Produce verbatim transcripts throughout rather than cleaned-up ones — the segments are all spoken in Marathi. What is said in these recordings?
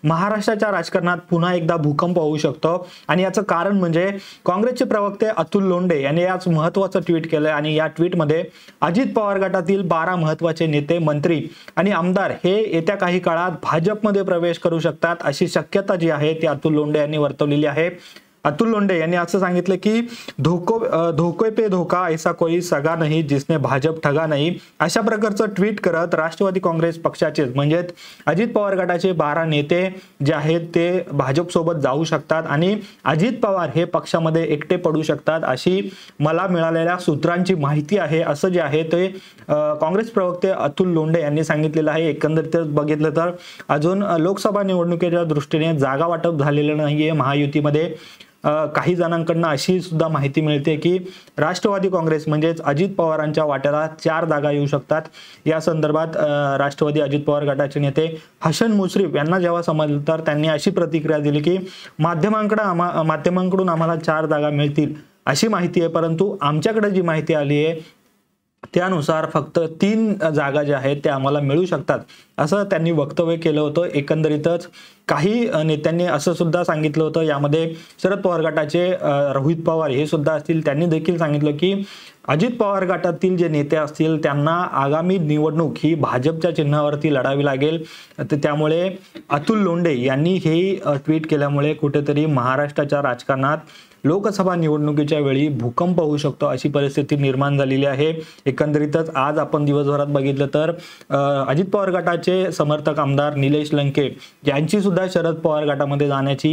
महाराष्ट्राच्या राजकारणात पुन्हा एकदा भूकंप होऊ शकतो आणि याचं कारण म्हणजे काँग्रेसचे प्रवक्ते अतुल लोंढे यांनी याच महत्त्वाचं ट्विट केलं आणि या ट्विटमध्ये अजित पवार गटातील बारा महत्त्वाचे नेते, मंत्री आणि आमदार हे येत्या काही काळात भाजपमध्ये प्रवेश करू शकतात अशी शक्यता जी आहे ती अतुल लोंढे यांनी वर्तवलेली आहे। अतुल लोंढे यांनी असं सांगितलं की धोको धोके पे धोका ऐसा कोई सगा नहीं जिसने भाजप ठगा नहीं, अशा प्रकारचं ट्विट करत राष्ट्रवादी काँग्रेस पक्षाचे म्हणजे अजित पवार गटाचे बारा नेते जे आहेत ते भाजप सोबत जाऊ शकतात आणि अजित पवार हे पक्षामध्ये एकटे पडू शकतात अशी मला मिळालेल्या सूत्रांची माहिती आहे, असं जे आहे ते काँग्रेस प्रवक्ते अतुल लोंढे यांनी सांगितलेलं आहे। एकंदरीत बघितलं तर अजून लोकसभा निवडणुकीच्या दृष्टीने जागा वाटप झालेलं नाहीये महायुतीमध्ये। काही जणांकडून अशी सुद्धा माहिती मिळते की राष्ट्रवादी काँग्रेस म्हणजेच अजित पवारांच्या वाट्याला चार जागा येऊ शकतात। या संदर्भात राष्ट्रवादी अजित पवार गटाचे नेते हसन मुश्रीफ यांना जेव्हा समजलं तर त्यांनी अशी प्रतिक्रिया दिली की माध्यमांकडे माध्यमांकडून आम्हाला चार जागा मिळतील अशी माहिती आहे, परंतु आमच्याकडे जी माहिती आली आहे त्यानुसार फक्त तीन जागा ज्या आहेत त्या आम्हाला मिळू शकतात असं त्यांनी वक्तव्य केलं होतं। एकंदरीतच काही नेत्यांनी असं सुद्धा सांगितलं होतं, यामध्ये शरद पवार गटाचे रोहित पवार हे सुद्धा असतील, त्यांनी देखील सांगितलं की अजित पवार गटातील जे नेते असतील त्यांना आगामी निवडणूक ही भाजपच्या चिन्हावरती लढावी लागेल। त्यामुळे अतुल लोंढे यांनी हे ट्विट केल्यामुळे कुठेतरी महाराष्ट्राच्या राजकारणात लोकसभा निवडणुकीच्या वेळी भूकंप होऊ शकतो अशी परिस्थिती निर्माण झालेली आहे। एकंदरीतच आज आपण दिवसभरात बघितलं तर अजित पवार गटाचे समर्थक आमदार निलेश लंके यांची सुद्धा शरद पवार गटामध्ये जाण्याची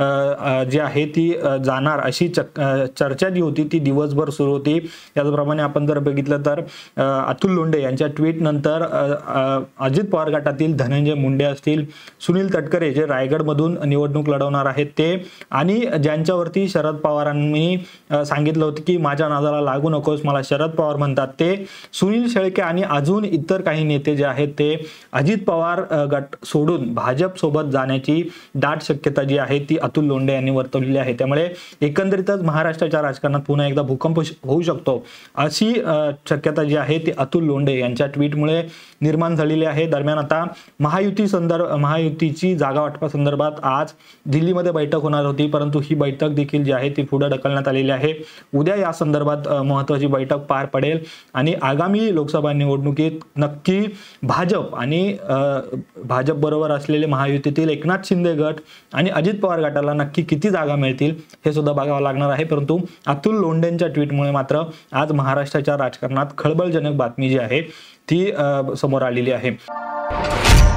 जी आहे ती जाणार अशी चर्चा जी होती ती दिवसभर सुरू होती। याचप्रमाणे आपण जर बघितलं तर अतुल लोंढे यांच्या ट्विट नंतर अजित पवार गटातील धनंजय मुंडे असतील, सुनील तटकरे जे रायगडमधून निवडणूक लढवणार आहेत ते, आणि ज्यांच्यावरती शरद पवारांनी सांगितलं होतं की माझ्या नादाला लागू नकोस मला शरद पवार म्हणतात ते सुनील शेळके आणि अजून इतर काही नेते जे आहेत ते अजित पवार गट सोडून भाजप सोबत जाण्याची दाट शक्यता जी आहे ती अतुल लोंढे यांनी वर्तवलेली आहे। त्यामुळे एकंदरीतच महाराष्ट्राच्या राजकारणात पुन्हा एकदा भूकंप होऊ शकतो अशी शक्यता जी आहे ती अतुल लोंढे यांच्या ट्विटमुळे निर्माण झालेली आहे। दरम्यान आता महायुती संदर्भ महायुतीची जागा वाटपा संदर्भात आज दिल्लीमध्ये बैठक होणार होती, परंतु ही बैठक देखील जी आहे ती पुढे ढकलण्यात आलेली आहे। उद्या या संदर्भात महत्त्वाची बैठक पार पडेल आणि आगामी लोकसभा निवडणुकीत नक्की भाजप आणि भाजप बरोबर असलेले महायुतीतील एकनाथ शिंदे गट आणि अजित पवार गटाला नक्की किती जागा मिळतील हे सुद्धा बघावं लागणार आहे। परंतु अतुल लोंढेंच्या ट्विटमुळे मात्र आज महाराष्ट्राच्या राजकारणात खळबळजनक बातमी जी आहे ती समोर आलेली आहे।